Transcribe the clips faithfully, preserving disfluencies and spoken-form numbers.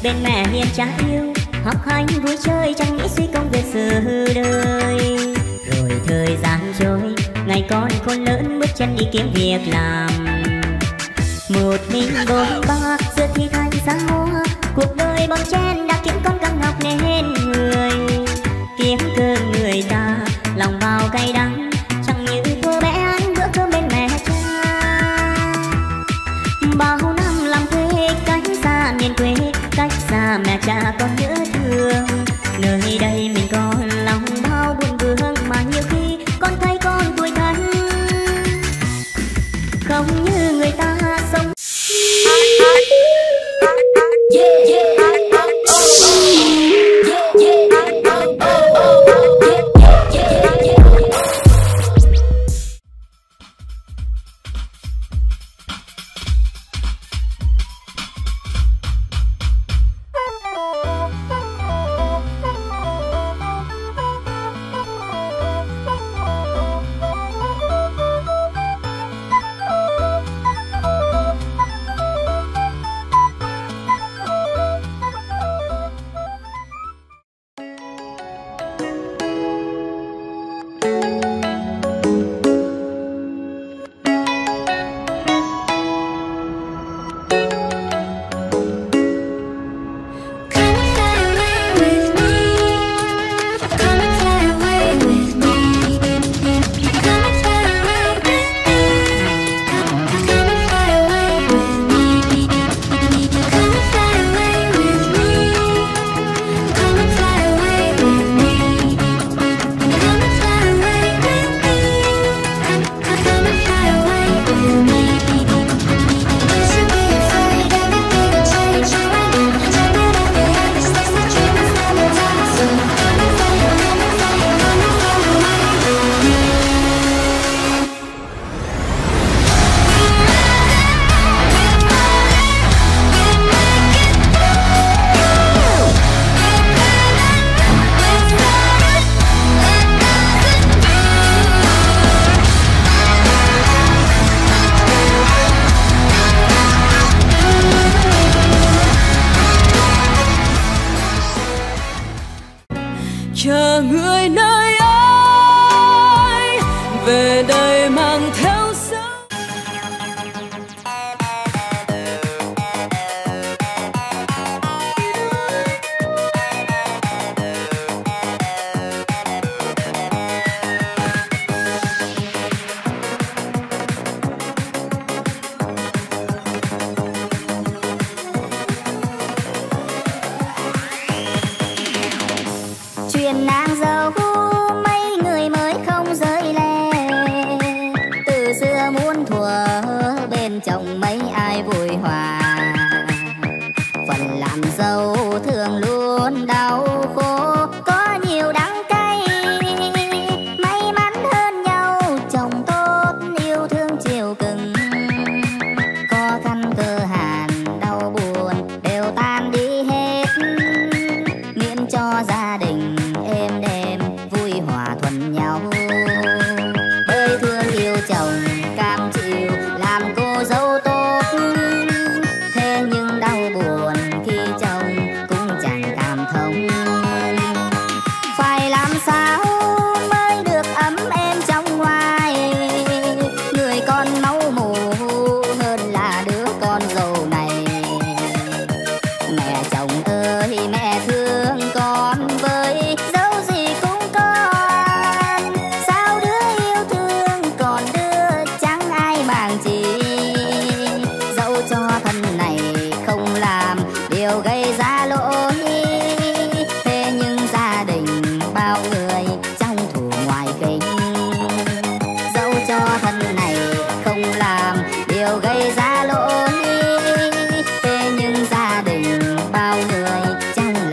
bên mẹ hiền cha yêu, học hành vui chơi chẳng nghĩ suy công việc sự đời. Rồi thời gian trôi, ngày con khôn lớn bước chân đi kiếm việc làm. Một mình bôn ba giữa thi thành xa hoa, cuộc đời bon chen đã kiếm con căng học nên người. Kiếm cơm người ta lòng bao cay đắng, chẳng như thua bé ăn bữa cơm bên mẹ cha. Bao năm làm thuê cách xa miền quê, cách xa mẹ cha còn nhớ thương. Nơi đây mình còn lòng bao buồn vương, mà nhiều khi con thấy con tuổi thân không như người ta sống. Yeah, yeah. Chờ người nơi ấy về đây mang theo giấc. Chuyện nàng dâu mấy người mới không rơi lệ, từ xưa muôn thuở bên chồng mấy ai vui hòa. Phần làm dâu thường luôn đau khổ, có nhiều đắng cay. May mắn hơn nhau chồng tốt yêu thương chiều cưng, khó khăn cơ hàn đau buồn đều tan đi hết, miễn cho gia đình êm đềm vui hòa thuận nhau. Bởi thương yêu chồng cam chịu làm cô dâu tốt, thế nhưng đau buồn khi chồng cũng chẳng cảm thông. Phải làm sao mới được ấm êm trong ngoài, người con máu mù hơn là đứa con dâu này. Mẹ chồng ơi mẹ thương con với dẫu gì cũng con, sao đứa yêu thương còn đứa chẳng ai màng chi. Dẫu cho thân này không làm điều gây ra lỗi, thế nhưng gia đình bao người trong thủ ngoài kính. Dẫu cho thân này không làm điều gây ra lỗi, thế nhưng gia đình bao người trong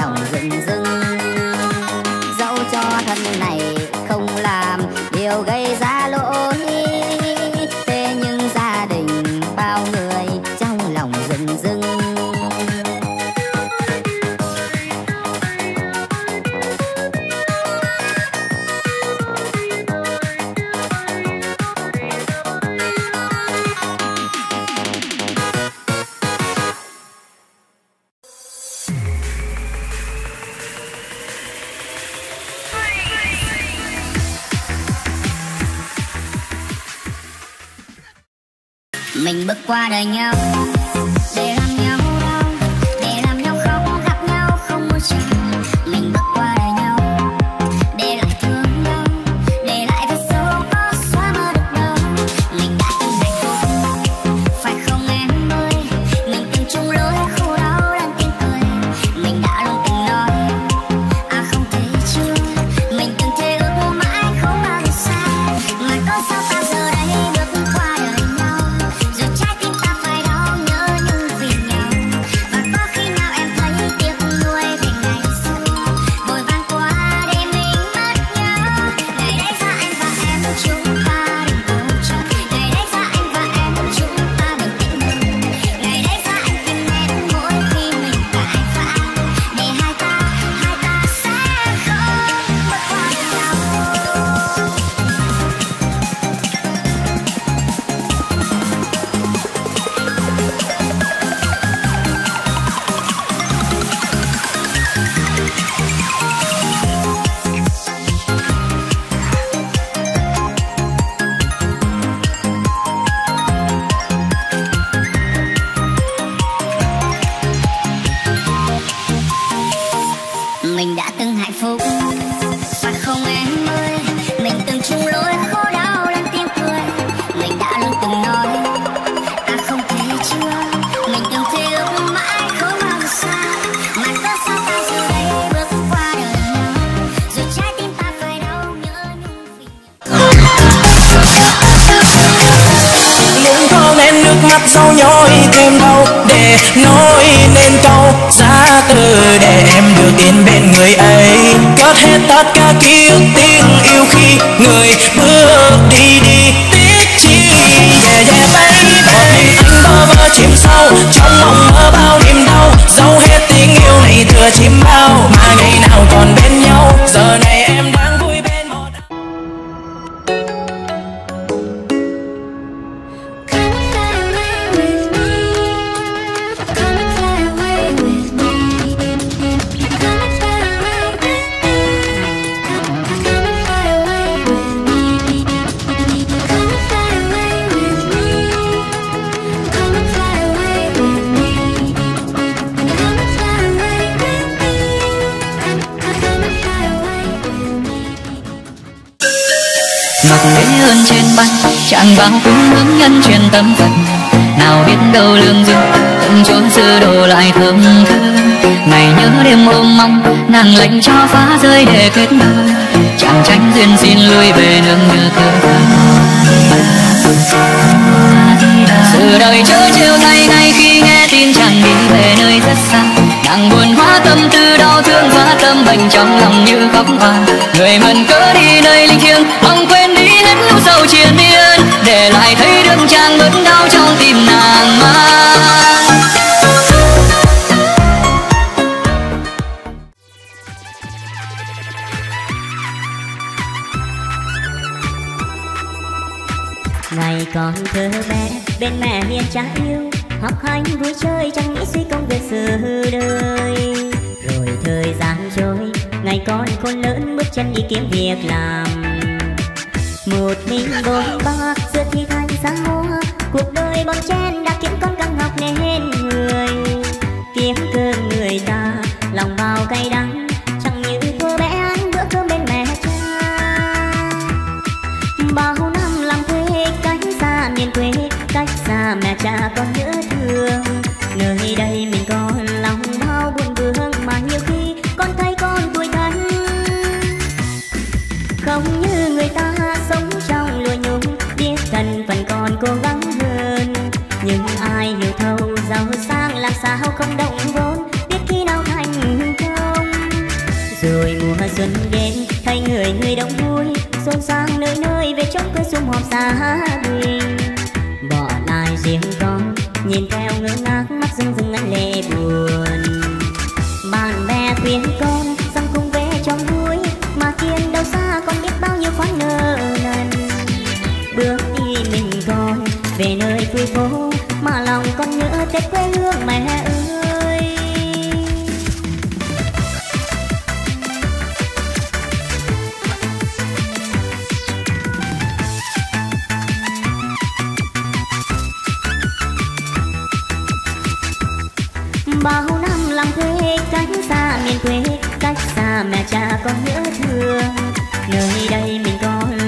Mình bước qua đời nhau để làm nhau đau, để làm nhau không gặp nhau không muốn chào. Mình bước qua đời nhau để lại thương đau, để lại vết sâu có xóa mơ được đâu. Mình đã từng hạnh phúc phải không em ơi, mình từng chung lối khổ đau đang tiếng cười. Mình đã luôn từng nói à không thể chưa, mình từng thề ước mãi không bao giờ xa. Mà có sao ta giờ đây bước qua đời nhau, dù trái tim ta phải đau nhớ nhung vì nhau. Và có khi nào em thấy tiếc nuối về ngày xưa, vội vàng qua để mình mất nhau. Ngày đấy ra anh và em chúng ta đừng cố chờ, ngày đấy ra anh và em chúng ta bình tĩnh hơn. Ngày đấy ra anh tìm em mỗi khi mình cãi vã, để hai ta hai ta sẽ không bước qua đời nhau. Mình đã từng hạnh phúc phải không em ơi, mình từng chung lối khổ đau đang tiếng cười. Mình đã luôn từng nói à không thể chưa, mình từng thề ước mãi không bao giờ xa. Mà có sao ta giờ đây bước qua đời nhau, dù trái tim ta phải đau nhớ nhung vì nhau. Muốn có nên nước mắt dấu nhói thêm đau, để nói nên câu giá từ để em được yên bên người ấy. Cất hết tất cả ký ức tiếng yêu khi người bước đi đi tiếc chi. Yeah yeah baby, anh bơ vơ chìm sâu trong mộng mơ bao niềm đau, dấu hết tình yêu này thừa chim bao mà ngày nào còn bên nhau. Giờ này em đang vui bên một Ngọc thế hơn trên băng chẳng bao cung hướng nhân truyền tâm phật. Nào biết đâu lương duyên tận chốn xưa đồ lại thơm thơm. Ngày nhớ đêm ôm mong nàng lệnh cho phá rơi để kết đôi. Chàng tranh duyên xin lui về nương nhớ cơ sự đời chớ trêu thay ngay khi nghe tin chàng đi về nơi rất xa. Nàng buồn hóa tâm tư đau thương hóa tâm bệnh trong lòng như khóc hoa. Người mần cớ đi nơi linh thiêng mong quên đi hết nỗi sầu triền miên, để lại thấy đường chàng bớt đau trong tim nàng mang. Ngày còn thơ bé bên mẹ hiền cha yêu, học hành vui chơi chẳng nghĩ suy công việc sự đời. Rồi thời gian trôi, ngày con khôn lớn bước chân đi kiếm việc làm. Một mình bôn ba giữa thi thành xa hoa, cuộc đời bon chen đã kiếm con căng học nên người. Kiếm cơm người ta lòng bao cay đắng, chẳng như thua bé ăn bữa cơm bên mẹ cha. Bao năm làm thuê cách xa miền quê, cách xa mẹ cha con nhớ thương. Nơi đây mình còn lòng bao buồn vương, mà nhiều khi con thấy con tủi thân. Không như người ta sống trong lùi nhung, biết cần phần còn cố gắng hơn. Nhưng ai hiểu thấu giàu sang làm sao không động vốn, biết khi nào thành công. Rồi mùa xuân đến thấy người người đông vui, xôn sang nơi nơi về trong quê sum họp gia đình. Bỏ lại riêng con nhìn theo ngơ ngác mắt rưng rưng ngăn lệ buồn. Bạn bè khuyên con rằng cùng về trong vui, mà tiền đâu xa con biết bao nhiêu khoản nợ nần. Bước đi mình con về nơi quê phố, mà lòng con nhớ Tết quê hương mẹ ơi. bao năm làm thuê cách xa miền quê, cách xa mẹ cha con nhớ thương. Nơi đây mình có